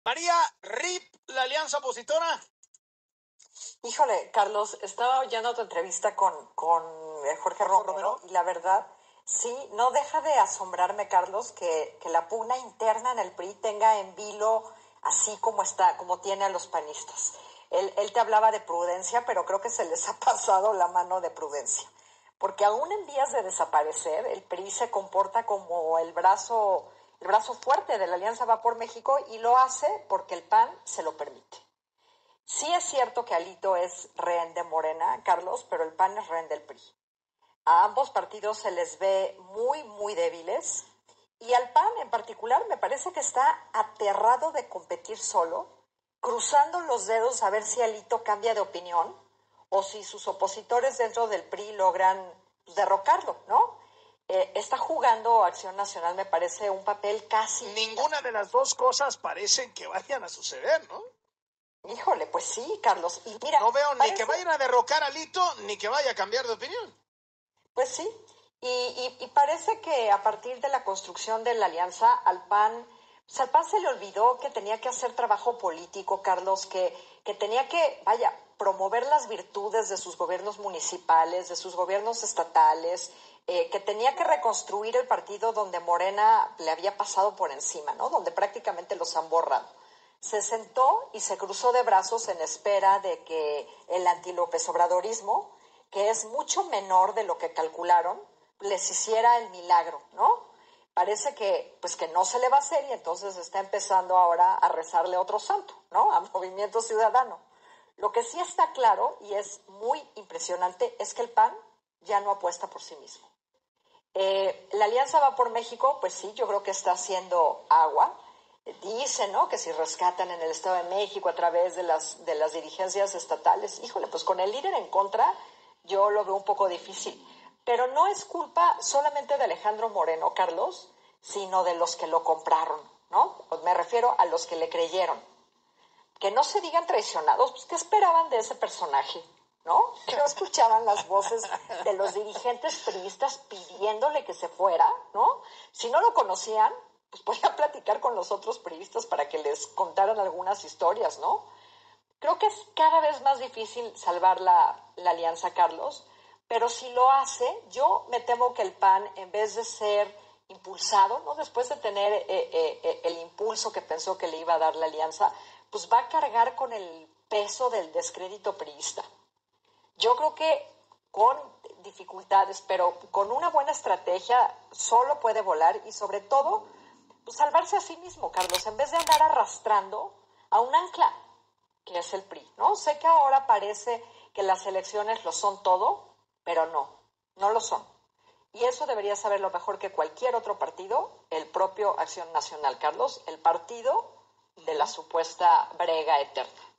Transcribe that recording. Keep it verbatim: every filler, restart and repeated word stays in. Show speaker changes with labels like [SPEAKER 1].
[SPEAKER 1] María Rip, la alianza opositora.
[SPEAKER 2] Híjole, Carlos, estaba oyendo tu entrevista con, con eh, Jorge Romero y la verdad, sí, no deja de asombrarme, Carlos, que, que la pugna interna en el P R I tenga en vilo así como está, como tiene a los panistas. Él, él te hablaba de prudencia, pero creo que se les ha pasado la mano de prudencia. Porque aún en vías de desaparecer, el P R I se comporta como el brazo, el brazo fuerte de la Alianza Va por México y lo hace porque el P A N se lo permite. Sí es cierto que Alito es rehén de Morena, Carlos, pero el P A N es rehén del P R I. A ambos partidos se les ve muy, muy débiles y al P A N en particular me parece que está aterrado de competir solo, cruzando los dedos a ver si Alito cambia de opinión o si sus opositores dentro del P R I logran derrocarlo, ¿no? Eh, está jugando Acción Nacional, me parece, un papel casi...
[SPEAKER 1] Ninguna de las dos cosas parecen que vayan a suceder, ¿no?
[SPEAKER 2] Híjole, pues sí, Carlos. Y mira,
[SPEAKER 1] no veo
[SPEAKER 2] parece...
[SPEAKER 1] ni que vayan a derrocar a Lito, ni que vaya a cambiar de opinión.
[SPEAKER 2] Pues sí, y, y, y parece que a partir de la construcción de la alianza al P A N, pues al P A N se le olvidó que tenía que hacer trabajo político, Carlos, que, que tenía que, vaya, promover las virtudes de sus gobiernos municipales, de sus gobiernos estatales, eh, que tenía que reconstruir el partido donde Morena le había pasado por encima, ¿no? Donde prácticamente los han borrado. Se sentó y se cruzó de brazos en espera de que el anti-López Obradorismo, que es mucho menor de lo que calcularon, les hiciera el milagro, ¿no? Parece que, pues que no se le va a hacer y entonces está empezando ahora a rezarle a otro santo, ¿no? A Movimiento Ciudadano. Lo que sí está claro y es muy impresionante es que el P A N ya no apuesta por sí mismo. Eh, la Alianza Va por México, pues sí, yo creo que está haciendo agua. Dicen, ¿no?, que si rescatan en el Estado de México a través de las, de las dirigencias estatales, híjole, pues con el líder en contra, yo lo veo un poco difícil. Pero no es culpa solamente de Alejandro Moreno, Carlos, sino de los que lo compraron, ¿no? Me refiero a los que le creyeron. Que no se digan traicionados, pues ¿qué esperaban de ese personaje? ¿No? Que no escuchaban las voces de los dirigentes priistas pidiéndole que se fuera, ¿no? Si no lo conocían, pues podían platicar con los otros priistas para que les contaran algunas historias, ¿no? Creo que es cada vez más difícil salvar la, la alianza, Carlos, pero si lo hace, yo me temo que el P A N, en vez de ser impulsado, ¿no?, después de tener eh, eh, el impulso que pensó que le iba a dar la alianza, pues va a cargar con el peso del descrédito priista. Yo creo que con dificultades, pero con una buena estrategia solo puede volar y sobre todo pues salvarse a sí mismo, Carlos, en vez de andar arrastrando a un ancla que es el P R I, ¿no? Sé que ahora parece que las elecciones lo son todo, pero no, no lo son. Y eso debería saberlo mejor que cualquier otro partido, el propio Acción Nacional, Carlos, el partido de la supuesta brega eterna.